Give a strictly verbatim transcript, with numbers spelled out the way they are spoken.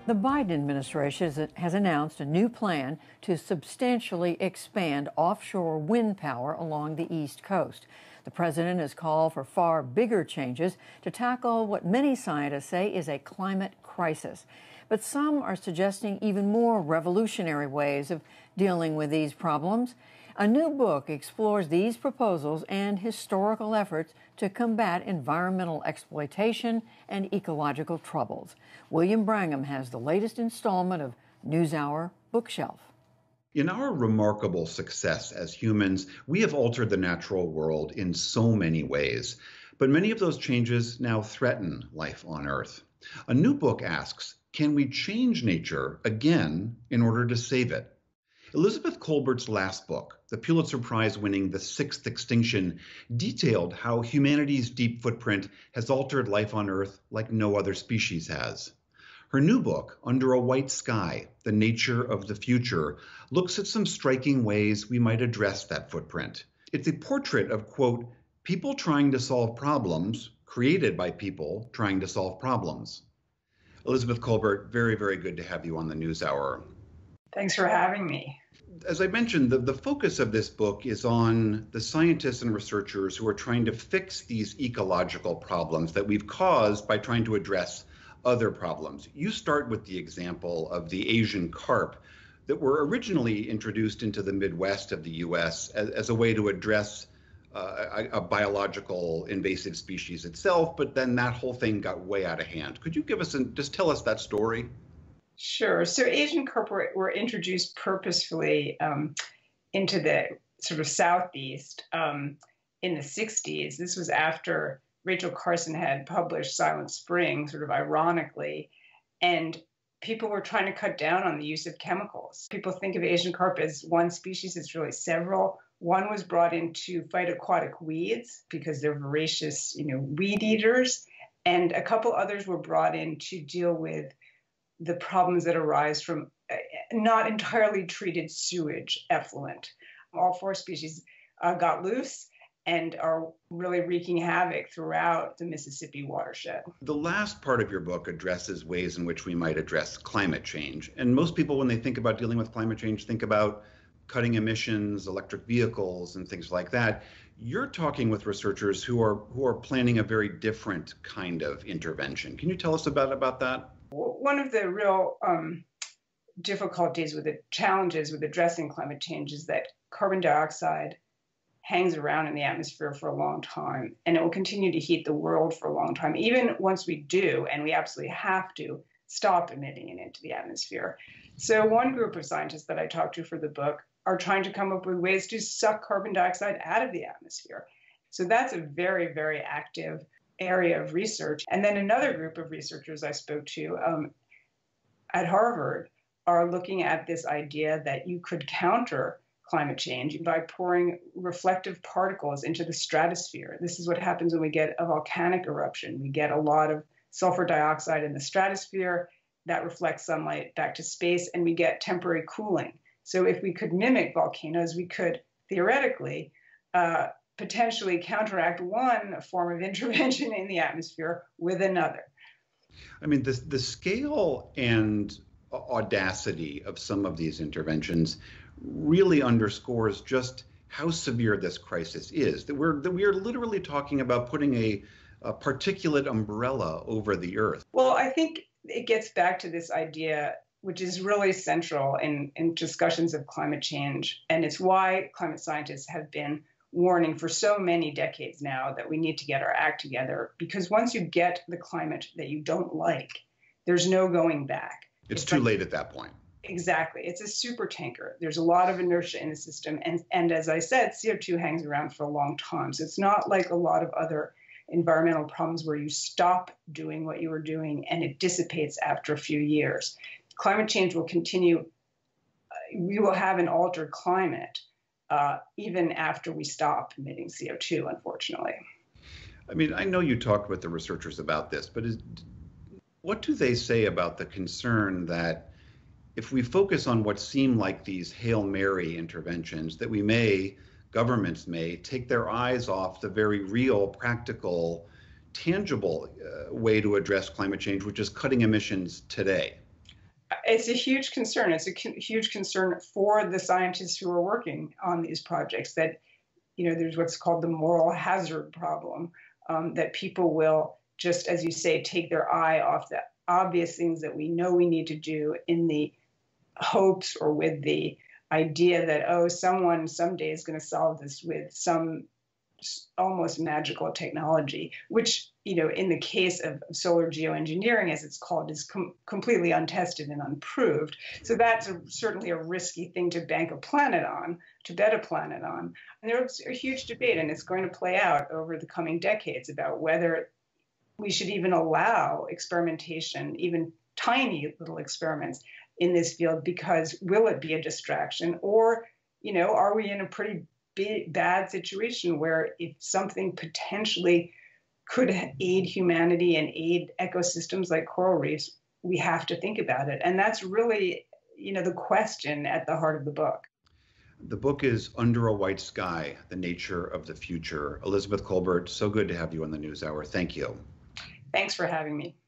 The Biden administration has announced a new plan to substantially expand offshore wind power along the East Coast. The president has called for far bigger changes to tackle what many scientists say is a climate crisis. But some are suggesting even more revolutionary ways of dealing with these problems. A new book explores these proposals and historical efforts to combat environmental exploitation and ecological troubles. William Brangham has the latest installment of NewsHour Bookshelf. In our remarkable success as humans, we have altered the natural world in so many ways. But many of those changes now threaten life on Earth. A new book asks, can we change nature again in order to save it? Elizabeth Kolbert's last book, the Pulitzer Prize-winning The Sixth Extinction, detailed how humanity's deep footprint has altered life on Earth like no other species has. Her new book, Under a White Sky, The Nature of the Future, looks at some striking ways we might address that footprint. It's a portrait of, quote, people trying to solve problems created by people trying to solve problems. Elizabeth Kolbert, very, very good to have you on the NewsHour. Thanks for having me. As I mentioned, the, the focus of this book is on the scientists and researchers who are trying to fix these ecological problems that we've caused by trying to address other problems. You start with the example of the Asian carp that were originally introduced into the Midwest of the U S as, as a way to address uh, a, a biological invasive species itself, but then that whole thing got way out of hand. Could you give us, an, just tell us that story? Sure. So Asian carp were, were introduced purposefully um, into the sort of Southeast um, in the sixties. This was after Rachel Carson had published Silent Spring, sort of ironically, and people were trying to cut down on the use of chemicals. People think of Asian carp as one species. It's really several. One was brought in to fight aquatic weeds because they're voracious, you know, weed eaters, and a couple others were brought in to deal with the problems that arise from not entirely treated sewage effluent. All four species uh, got loose and are really wreaking havoc throughout the Mississippi watershed. The last part of your book addresses ways in which we might address climate change. And most people, when they think about dealing with climate change, think about cutting emissions, electric vehicles, and things like that. You're talking with researchers who are who are planning a very different kind of intervention. Can you tell us about, about that? One of the real um, difficulties with the challenges with addressing climate change is that carbon dioxide hangs around in the atmosphere for a long time, and it will continue to heat the world for a long time, even once we do, and we absolutely have to, stop emitting it into the atmosphere. So one group of scientists that I talked to for the book are trying to come up with ways to suck carbon dioxide out of the atmosphere. So that's a very, very active area of research. And then another group of researchers I spoke to um, at Harvard are looking at this idea that you could counter climate change by pouring reflective particles into the stratosphere. This is what happens when we get a volcanic eruption. We get a lot of sulfur dioxide in the stratosphere that reflects sunlight back to space, and we get temporary cooling. So if we could mimic volcanoes, we could theoretically uh, potentially counteract one form of intervention in the atmosphere with another. I mean, the, the scale and audacity of some of these interventions really underscores just how severe this crisis is. That we're, that we are literally talking about putting a, a particulate umbrella over the Earth. Well, I think it gets back to this idea, which is really central in, in discussions of climate change. And it's why climate scientists have been warning for so many decades now that we need to get our act together. Because once you get the climate that you don't like, there's no going back. It's, it's too like, late at that point. Exactly. It's a super tanker. There's a lot of inertia in the system. And, and as I said, C O two hangs around for a long time. So it's not like a lot of other environmental problems where you stop doing what you were doing and it dissipates after a few years. Climate change will continue. We will have an altered climate uh, even after we stop emitting C O two, unfortunately. I mean, I know you talked with the researchers about this, but is, what do they say about the concern that if we focus on what seem like these Hail Mary interventions, that we may, governments may, take their eyes off the very real, practical, tangible uh, way to address climate change, which is cutting emissions today? It's a huge concern. It's a huge concern for the scientists who are working on these projects that, you know, there's what's called the moral hazard problem, um, that people will just, as you say, take their eye off the obvious things that we know we need to do in the hopes or with the idea that, oh, someone someday is going to solve this with some almost magical technology, which, you know, in the case of solar geoengineering, as it's called, is com completely untested and unproved. So that's a, certainly a risky thing to bank a planet on, to bet a planet on. And there's a huge debate, and it's going to play out over the coming decades about whether we should even allow experimentation, even tiny little experiments in this field, because will it be a distraction? Or, you know, are we in a pretty big, bad situation where if something potentially could aid humanity and aid ecosystems like coral reefs, we have to think about it. And that's really, you know, the question at the heart of the book. The book is Under a White Sky, The Nature of the Future. Elizabeth Kolbert, so good to have you on the NewsHour. Thank you. Thanks for having me.